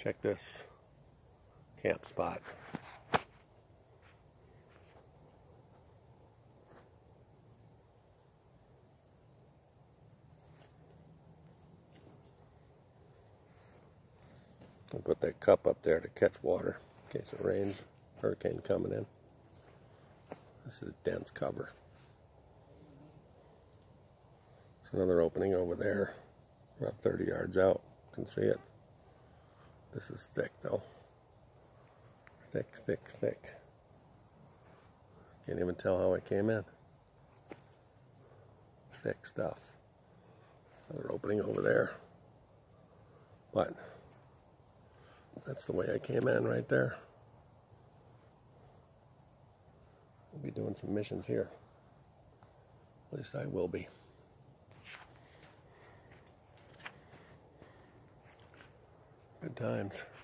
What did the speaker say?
Check this camp spot. I'll put that cup up there to catch water in case it rains. Hurricane coming in. This is dense cover. There's another opening over there, about 30 yards out. You can see it. This is thick though. Thick, thick, thick. Can't even tell how it came in. Thick stuff. Another opening over there. But that's the way I came in right there. We'll be doing some missions here. At least I will be. Good times.